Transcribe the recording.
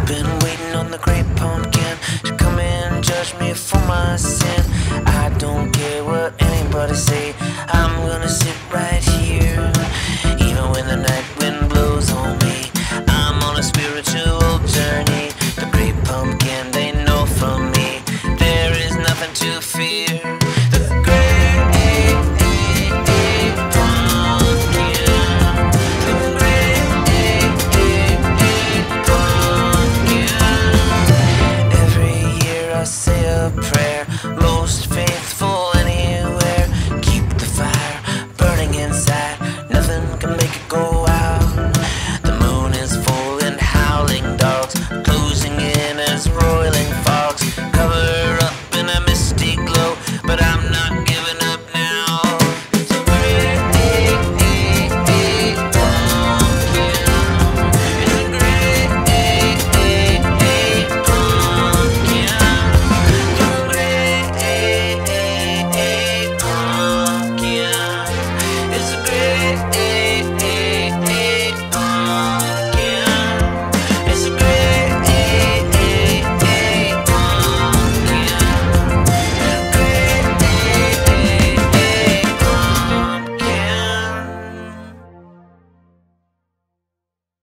been waiting on the great pumpkin to come and judge me for my sin. I don't care what anybody say, I'm gonna sit right here. Even when the night wind blows on me, I'm on a spiritual